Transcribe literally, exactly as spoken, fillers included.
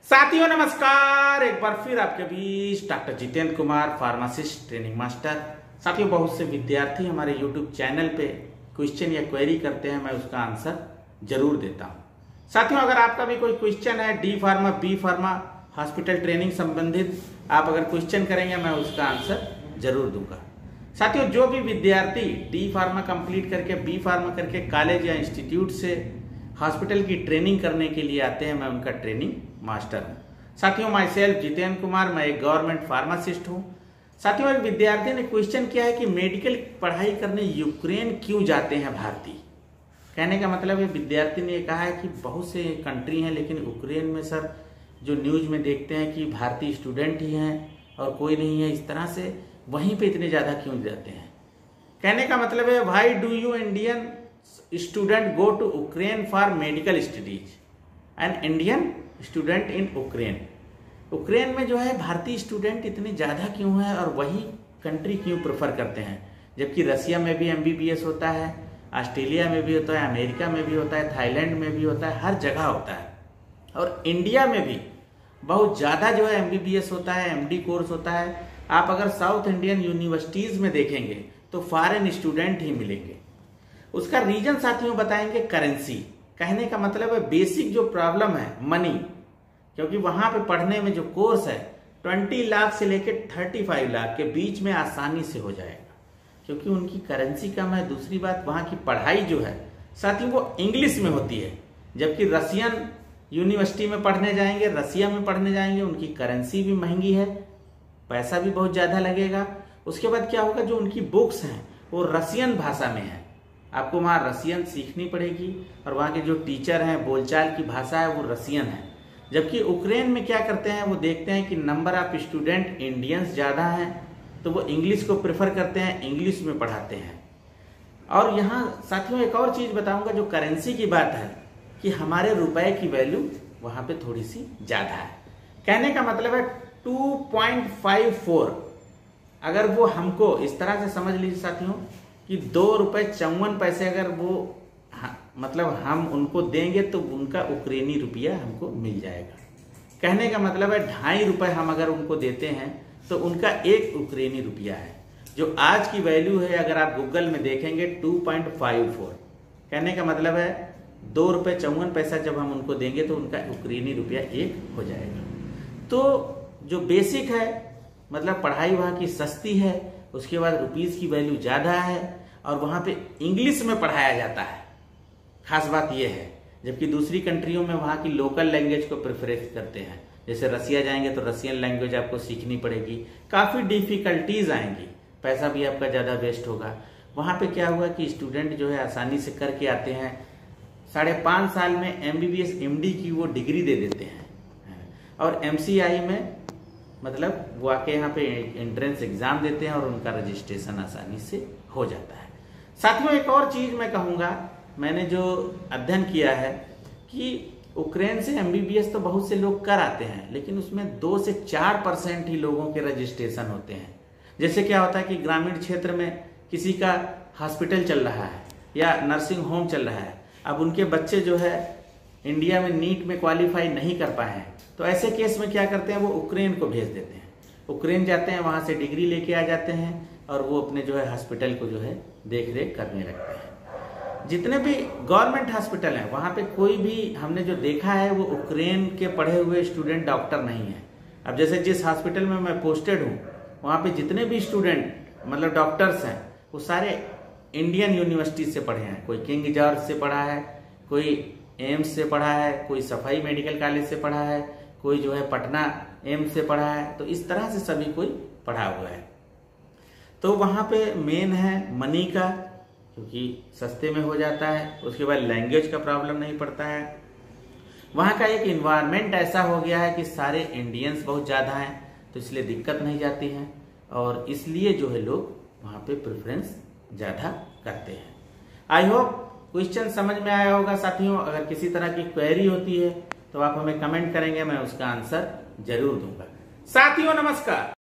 साथियों नमस्कार, एक बार फिर आपके बीच doctor Jitendra Kumar, pharmacist training master. साथियों, बहुत से विद्यार्थी हमारे यूट्यूब चैनल पे क्वेश्चन या क्वेरी करते हैं, मैं उसका आंसर जरूर देता हूं। साथियों, अगर आपका भी कोई क्वेश्चन है D pharma, B pharma, hospital training संबंधित, आप अगर क्वेश्चन करेंगे मैं उसका आंसर जरूर दूंगा। साथियों, जो भी विद्यार्थी डी फार्मा कंप्लीट करके बी फार्मा करके कॉलेज या इंस्टीट्यूट से हॉस्पिटल की ट्रेनिंग करने के लिए आते हैं, मैं उनका ट्रेनिंग मास्टर हूं। साथियों, माई सेल्फ जितेंद्र कुमार, मैं एक गवर्नमेंट फार्मासिस्ट हूं। साथियों, एक विद्यार्थी ने क्वेश्चन किया है कि मेडिकल पढ़ाई करने यूक्रेन क्यों जाते हैं भारतीय। कहने का मतलब है, विद्यार्थी ने कहा है कि बहुत से कंट्री हैं, लेकिन यूक्रेन में सर जो न्यूज में देखते हैं कि भारतीय स्टूडेंट ही हैं और कोई नहीं है, इस तरह से वहीं पे इतने ज्यादा क्यों जाते हैं। कहने का मतलब है, why do you Indian student go to Ukraine for medical studies and Indian student in Ukraine. Ukraine में जो है भारतीय स्टूडेंट इतने ज्यादा क्यों है और वही कंट्री क्यों प्रेफर करते हैं, जबकि रसिया में भी एमबीबीएस होता है, ऑस्ट्रेलिया में भी होता है, अमेरिका में भी होता है, थाईलैंड में भी होता है, हर जगह होता है। और इंडिया में भी बहुत ज्यादा जो है एमबीबीएस होता है, एमडी कोर्स होता है। आप अगर साउथ इंडियन यूनिवर्सिटीज में देखेंगे तो फॉरेन स्टूडेंट ही मिलेंगे। उसका रीजन साथियों बताएंगे, करेंसी। कहने का मतलब है, बेसिक जो प्रॉब्लम है मनी, क्योंकि वहां पे पढ़ने में जो कोर्स है बीस लाख से लेकर पैंतीस लाख के बीच में आसानी से हो जाएगा, क्योंकि उनकी करेंसी कम है। दूसरी बात, वहां की पढ़ाई जो है साथियों वो इंग्लिश में होती है, जबकि रसियन यूनिवर्सिटी में पढ़ने जाएंगे, रसिया में पढ़ने जाएंगे, उनकी करेंसी भी महंगी है, पैसा भी बहुत ज्यादा लगेगा। उसके बाद क्या होगा, जो उनकी बुक्स हैं वो रसियन भाषा में है, आपको वहां रसियन सीखनी पड़ेगी, और वहां के जो टीचर हैं बोलचाल की भाषा है वो रसियन है। जबकि यूक्रेन में क्या करते हैं, वो देखते हैं कि नंबर ऑफ स्टूडेंट इंडियंस ज्यादा हैं, तो वो इंग्लिश को प्रेफर करते हैं, इंग्लिश में पढ़ाते हैं। और यहाँ साथियों एक और चीज बताऊंगा, जो करेंसी की बात है कि हमारे रुपए की वैल्यू वहां पे थोड़ी सी ज्यादा है। कहने का मतलब है टू पॉइंट फाइव फोर, अगर वो हमको इस तरह से समझ लीजिए साथियों कि दो रुपए चौवन पैसे अगर वो हाँ, मतलब हम उनको देंगे तो उनका यूक्रेनी रुपया हमको मिल जाएगा। कहने का मतलब है, ढाई रुपए हम अगर उनको देते हैं तो उनका एक यूक्रेनी रुपया है, जो आज की वैल्यू है अगर आप गूगल में देखेंगे टू पॉइंट फाइव फोर। कहने का मतलब है, दो रुपए चौवन पैसा जब हम उनको देंगे तो उनका यूक्रेनी रुपया एक हो जाएगा। तो जो बेसिक है, मतलब पढ़ाई वहां की सस्ती है, उसके बाद रुपीज की वैल्यू ज्यादा है, और वहां पे इंग्लिश में पढ़ाया जाता है, खास बात यह है। जबकि दूसरी कंट्रियों में वहां की लोकल लैंग्वेज को प्रेफरेंस करते हैं, जैसे रसिया जाएंगे तो रसियन लैंग्वेज आपको सीखनी पड़ेगी, काफी डिफिकल्टीज आएंगी, पैसा भी आपका ज्यादा वेस्ट होगा। वहां पे क्या हुआ कि स्टूडेंट जो है आसानी से करके आते हैं, साढ़े पांच साल में एमबीबीएस एमडी की वो डिग्री दे देते हैं, और एमसीआई में मतलब वो आके यहाँ पे एंट्रेंस एग्जाम देते हैं और उनका रजिस्ट्रेशन आसानी से हो जाता है। साथियों, एक और चीज मैं कहूंगा, मैंने जो अध्ययन किया है कि यूक्रेन से एमबीबीएस तो बहुत से लोग कर आते हैं, लेकिन उसमें दो से चार परसेंट ही लोगों के रजिस्ट्रेशन होते हैं। जैसे क्या होता है कि ग्रामीण क्षेत्र में किसी का हॉस्पिटल चल रहा है या नर्सिंग होम चल रहा है, अब उनके बच्चे जो है इंडिया में नीट में क्वालिफाई नहीं कर पाए हैं, तो ऐसे केस में क्या करते हैं, वो यूक्रेन को भेज देते हैं। यूक्रेन जाते हैं, वहां से डिग्री लेके आ जाते हैं, और वो अपने जो है हॉस्पिटल को जो है देख रेख करने लगते हैं। जितने भी गवर्नमेंट हॉस्पिटल हैं वहां पे कोई भी हमने जो देखा है वो यूक्रेन के पढ़े हुए स्टूडेंट डॉक्टर नहीं है। अब जैसे जिस हॉस्पिटल में मैं पोस्टेड हूँ, वहां पे जितने भी स्टूडेंट मतलब डॉक्टर्स हैं वो सारे इंडियन यूनिवर्सिटी से पढ़े हैं। कोई किंग जॉर्ज से पढ़ा है, कोई एम्स से पढ़ा है, कोई सफाई मेडिकल कॉलेज से पढ़ा है, कोई जो है पटना एम्स से पढ़ा है। तो इस तरह से सभी कोई पढ़ा हुआ है। तो वहां पे मेन है मनी का, क्योंकि सस्ते में हो जाता है। उसके बाद लैंग्वेज का प्रॉब्लम नहीं पड़ता है। वहां का एक इन्वायरमेंट ऐसा हो गया है कि सारे इंडियंस बहुत ज्यादा हैं, तो इसलिए दिक्कत नहीं जाती है, और इसलिए जो है लोग वहां पे प्रेफरेंस ज्यादा करते हैं। आई होप क्वेश्चन समझ में आया होगा साथियों। अगर किसी तरह की क्वेरी होती है तो आप हमें कमेंट करेंगे, मैं उसका आंसर जरूर दूंगा। साथियों नमस्कार।